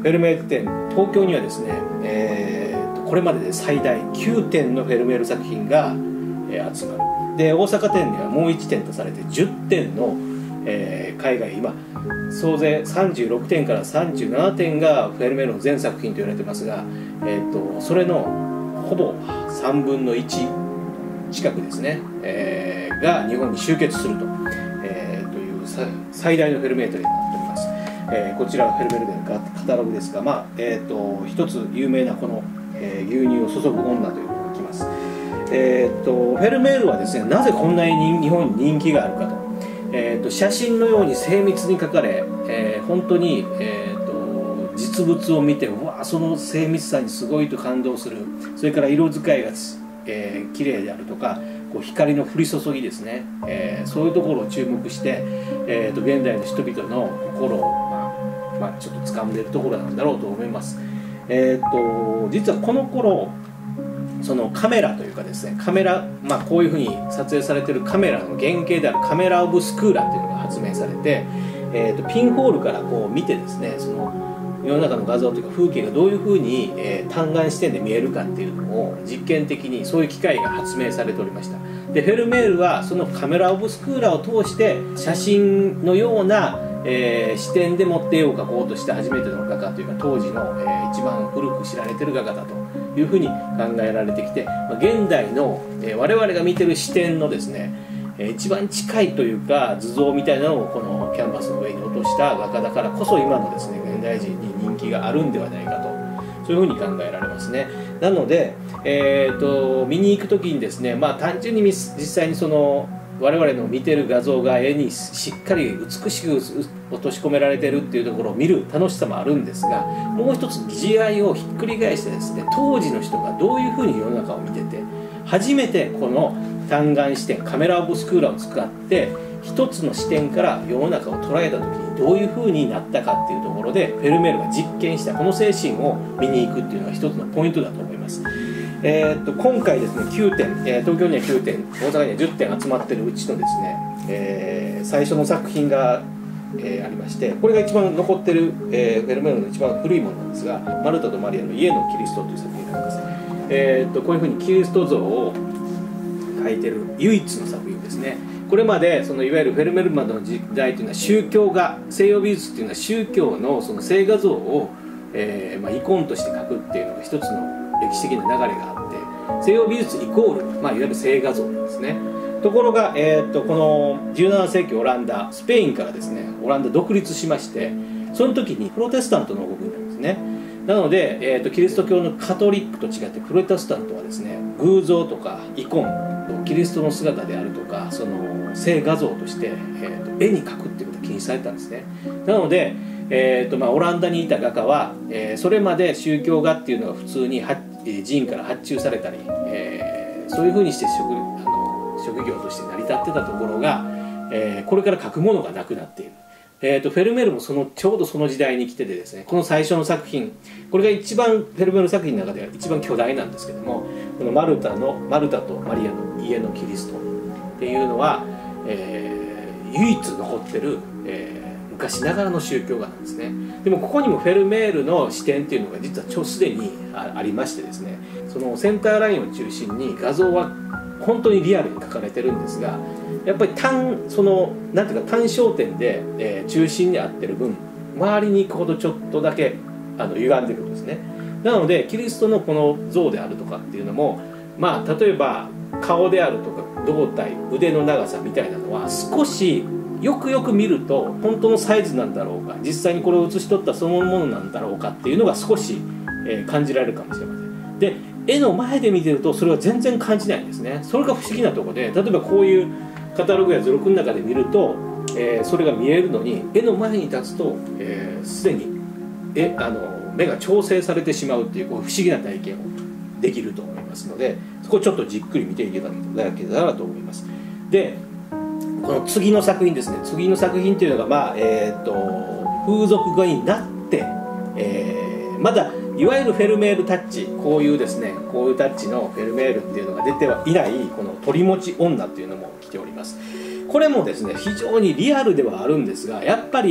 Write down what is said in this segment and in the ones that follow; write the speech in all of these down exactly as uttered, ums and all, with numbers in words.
フェルメール展、東京にはですね、えー、これまでで最大きゅうてんのフェルメール作品が、えー、集まる。で、大阪展にはもういってんとされてじゅってんの、えー、海外、今総勢さんじゅうろくてんからさんじゅうななてんがフェルメールの全作品と言われてますが、えー、とそれのほぼさんぶんのいち近くですね、えー、が日本に集結すると、えー、という最大のフェルメール展になっております。えー、こちらがフェルメール展のカタログですが、まあえー、と一つ有名なこの、えー、牛乳を注ぐ女というのが来ます。えー、とフェルメールはですね、なぜこんなに日本に人気があるかと、えー、と写真のように精密に描かれ、えー、本当に、えー、と実物を見て、うわその精密さにすごいと感動する。それから色使いがえー、綺麗であるとか、こう光の降り注ぎですね、えー、そういうところを注目して、えー、と現代の人々の心を、まあまあ、ちょっと掴んでいるところなんだろうと思います。えー、と実はこの頃そのカメラというかですね、カメラ、まあ、こういうふうに撮影されているカメラの原型であるカメラ・オブ・スクーラというのが発明されて、えー、とピンホールからこう見てですね、その世の中の画像というか風景がどういうふうに、えー、単眼視点で見えるかっていうのを実験的にそういう機械が発明されておりました。でフェルメールはそのカメラ・オブ・スクーラを通して写真のような、えー、視点でもって絵を描こうとした初めての画家というか、当時の、えー、一番古く知られている画家だというふうに考えられてきて、まあ、現代の、えー、我々が見てる視点のですね、えー、一番近いというか図像みたいなのをこのキャンバスの上に落とした画家だからこそ、今のですね現代人に人気があるんではないかと、そういうふうに考えられますね。なので、えー、と見に行く時にですね、まあ、単純に実際にその我々の見てる画像が絵にしっかり美しく落とし込められてるっていうところを見る楽しさもあるんですが、もう一つ時代をひっくり返してですね、当時の人がどういうふうに世の中を見てて、初めてこの単眼視点カメラ・オブ・スクーラを使って一つの視点から世の中を捉えた時にどういう風になったかっていうところで、フェルメールが実験したこの精神を見に行くっていうのが一つのポイントだと思います。えー、っと今回ですねきゅうてん、えー、東京にはきゅうてん、大阪にはじゅってん集まってるうちのですね、えー、最初の作品が、えー、ありまして、これが一番残ってる、えー、フェルメールの一番古いものなんですが、マルタとマリアの家のキリストという作品になります。えー、っとこういう風にキリスト像を描いてる唯一の作品ですね。これまでそのいわゆるフェルメールまでの時代というのは宗教画、西洋美術っていうのは宗教のその聖画像を、えーまあ、イコンとして描くっていうのが一つの歴史的な流れがあって、西洋美術イコール、まあ、いわゆる聖画像なんですね。ところが、えー、とこのじゅうななせいきオランダ、スペインからですねオランダ独立しまして、その時にプロテスタントの動きなんですね。なので、えー、とキリスト教のカトリックと違ってプロテスタントはですね、偶像とかイコン、キリストの姿であるとか、その聖画像として、えー、と絵に描くっていうことが禁止されたんですね。なので、えーとまあ、オランダにいた画家は、えー、それまで宗教画っていうのが普通に寺院から発注されたり、えー、そういうふうにして職、あの職業として成り立ってたところが、えー、これから描くものがなくなっている。えー、とフェルメールもそのちょうどその時代に来ててですね、この最初の作品、これが一番フェルメール作品の中では一番巨大なんですけども、このマルタのマルタとマリアの家のキリストっていうのは、えー、唯一残ってる、えー、昔ながらの宗教画なんですね。でもここにもフェルメールの視点っていうのが実は超すでに あ, ありましてですね、そのセンターラインを中心に画像は本当にリアルに描かれてるんですが、やっぱり単そのなんていうか単焦点で、えー、中心に合ってる分、周りに行くほどちょっとだけあの歪んでくるんですね。なのでキリストのこの像であるとかっていうのも、まあ例えば顔であるとか胴体、腕の長さみたいなのは少しよくよく見ると本当のサイズなんだろうか、実際にこれを写し取ったそのものなんだろうかっていうのが少し、えー、感じられるかもしれません。で絵の前で見てるとそれは全然感じないんですね。それが不思議なところで、例えばこういうカタログや図録の中で見ると、えー、それが見えるのに、絵の前に立つとすで、えー、にえあの目が調整されてしまうっていう、こう不思議な体験をできると思いますので、そこをちょっとじっくり見ていただけたらと思います。でこの次の作品ですね、次の作品っていうのが、まあえー、と風俗画になって、えー、まだいわゆるフェルメールタッチ、こういうですねこういうタッチのフェルメールっていうのが出てはいない、この鳥持ち女っていうのも来ております。これもですね非常にリアルではあるんですが、やっぱり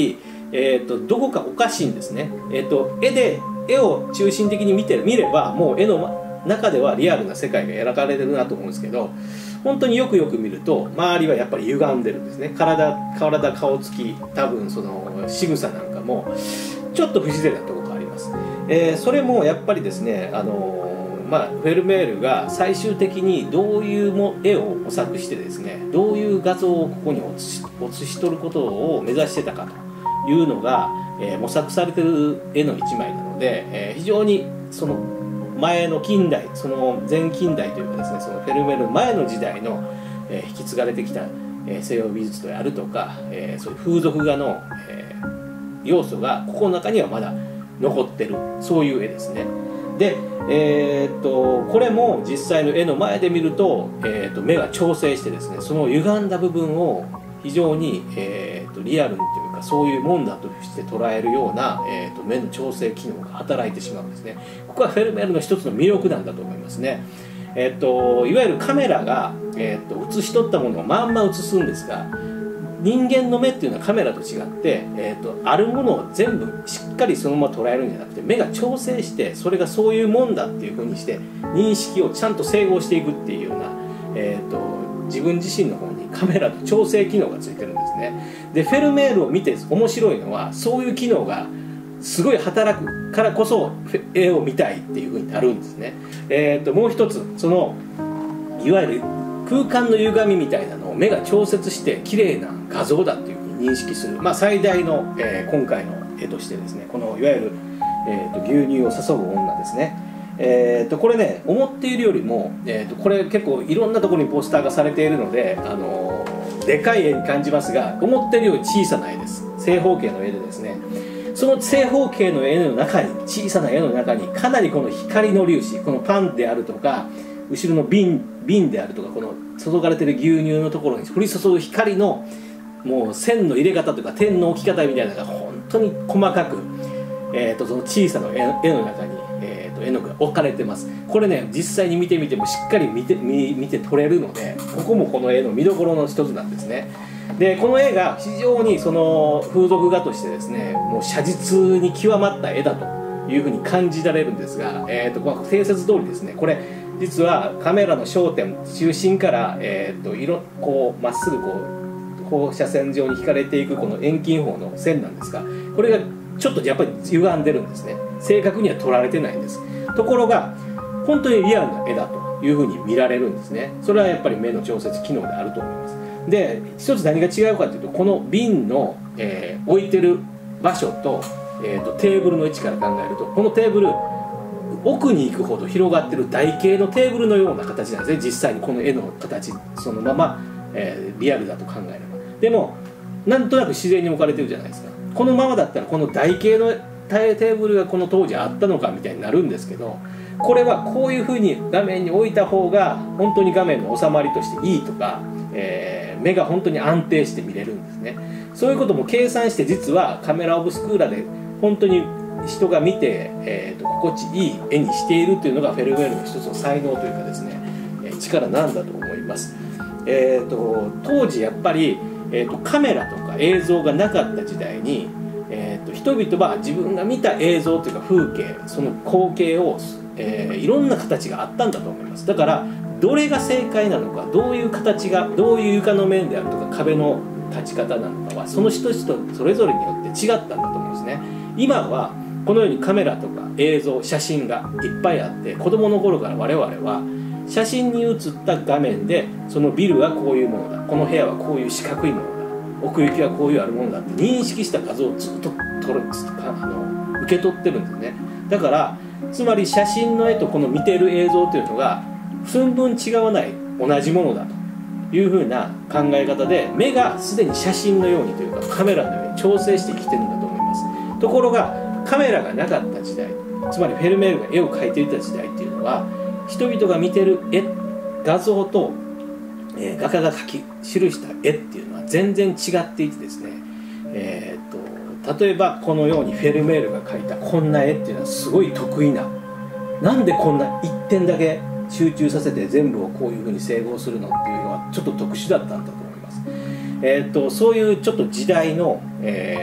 えー、とどこかおかしいんですね。えー、と絵で絵を中心的に見て見ればもう絵の中ではリアルな世界が描かれてるなと思うんですけど、本当によくよく見ると周りはやっぱり歪んでるんですね。体体顔つき、多分その仕草なんかもちょっと不自然なところがあります。えー、それもやっぱりですね、あのーまあ、フェルメールが最終的にどういうも絵を模索してですね、どういう画像をここに写し、写し取ることを目指してたかというのが、えー、模索されてる絵の一枚なので、えー、非常にその前の近代、その前近代というかですね、そのフェルメールの前の時代の、えー、引き継がれてきた、えー、西洋美術であるとか、えー、そういう風俗画の、えー、要素がここの中にはまだ残ってる、そういう絵ですね。で、えー、っとこれも実際の絵の前で見ると、えー、っと目が調整してですね、その歪んだ部分を非常に、えー、っとリアルにというか、そういうもんだとして捉えるような、えー、っと目の調整機能が働いてしまうんですね。ここはフェルメールの一つの魅力なんだと思いますね。えー、っといわゆるカメラが、えー、っと写し取ったものをまんま写すんですが、人間の目っていうのはカメラと違って、えー、とあるものを全部しっかりそのまま捉えるんじゃなくて、目が調整してそれがそういうもんだっていうふうにして認識をちゃんと整合していくっていうような、えー、と自分自身の方にカメラと調整機能がついてるんですね。でフェルメールを見て面白いのは、そういう機能がすごい働くからこそ絵を見たいっていうふうになるんですね。えー、ともう一つ、そのいわゆる空間の歪みみたいなのを目が調節して綺麗な画像だっていうふうに認識する、まあ、最大の、えー、今回の絵としてですね、このいわゆる、えー、と牛乳を注ぐ女ですね。えー、とこれね、思っているよりも、えー、とこれ結構いろんなところにポスターがされているので、あのー、でかい絵に感じますが、思っているより小さな絵です。正方形の絵でですね、その正方形の絵の中に、小さな絵の中にかなりこの光の粒子、このパンであるとか後ろの瓶瓶であるとか、この注がれてる牛乳のところに降り注ぐ光のもう線の入れ方とか点の置き方みたいなのが本当に細かく、えー、とその小さな絵の中に、えー、と絵の具が置かれてます。これね、実際に見てみてもしっかり見て、見、見て取れるので、ここもこの絵の見どころの一つなんですね。でこの絵が非常にその風俗画としてですね、もう写実に極まった絵だというふうに感じられるんですが、えー、とこの定説通りですね、これ実はカメラの焦点、中心から、えー、と色こうまっすぐこう放射線上に引かれていくこの遠近法の線なんですが、これがちょっとやっぱり歪んでるんですね。正確には撮られてないんです。ところが本当にリアルな絵だというふうに見られるんですね。それはやっぱり目の調節機能であると思います。で一つ何が違うかというと、この瓶の、えー、置いてる場所と、えー、とテーブルの位置から考えると、このテーブル奥に行くほど広がってる台形のテーブルのような形なんですね。実際にこの絵の形そのまま、えー、リアルだと考えれば。でもなんとなく自然に置かれてるじゃないですか。このままだったらこの台形のテーブルがこの当時あったのかみたいになるんですけど、これはこういうふうに画面に置いた方が本当に画面の収まりとしていいとか、えー、目が本当に安定して見れるんですね。そういうことも計算して、実はカメラオブスクーラで本当に人が見て、えー、と心地いい絵にしているというのがフェルメールの一つの才能というかですね、えー、力なんだと思います。えー、と当時やっぱり、えー、とカメラとか映像がなかった時代に、えー、と人々は自分が見た映像というか風景、その光景を、えー、いろんな形があったんだと思います。だからどれが正解なのか、どういう形が、どういう床の面であるとか壁の立ち方なのかはその人々それぞれによって違ったんだと思うんですね。今はこのようにカメラとか映像、写真がいっぱいあって、子供の頃から我々は写真に写った画面で、そのビルはこういうものだ、この部屋はこういう四角いものだ、奥行きはこういうあるものだって認識した画像をずっと撮るあの受け取ってるんですね。だからつまり写真の絵とこの見てる映像というのが寸分違わない同じものだというふうな考え方で、目がすでに写真のようにというかカメラのように調整してきてるんだと思います。ところがカメラがなかった時代、つまりフェルメールが絵を描いていた時代っていうのは、人々が見てる絵画像と、えー、画家が描き記した絵っていうのは全然違っていてですね、えー、と例えばこのようにフェルメールが描いたこんな絵っていうのはすごい得意な、なんでこんな一点だけ集中させて全部をこういうふうに整合するのっていうのはちょっと特殊だったんだと思います。えー、とそういうちょっと時代の、えー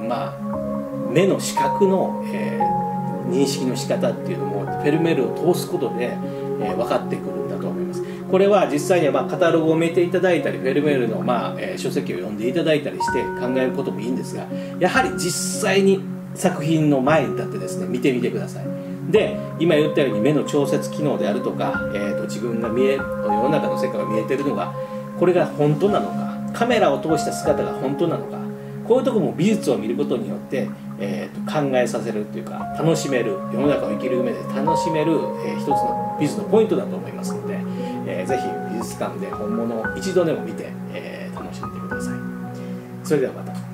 まあ目の視覚の、えー、認識の仕方っていうのもフェルメールを通すことで、えー、分かってくるんだと思います。これは実際にはまあカタログを見ていただいたりフェルメールの、まあえー、書籍を読んでいただいたりして考えることもいいんですが、やはり実際に作品の前に立ってですね見てみてください。で今言ったように目の調節機能であるとか、えー、と自分が見え世の中の世界が見えてるのがこれが本当なのか、カメラを通した姿が本当なのか、こういうところも美術を見ることによって、えー、と考えさせるというか楽しめる、世の中を生きる上で楽しめる、えー、一つの美術のポイントだと思いますので、えー、ぜひ美術館で本物を一度でも見て、えー、楽しんでください。それではまた。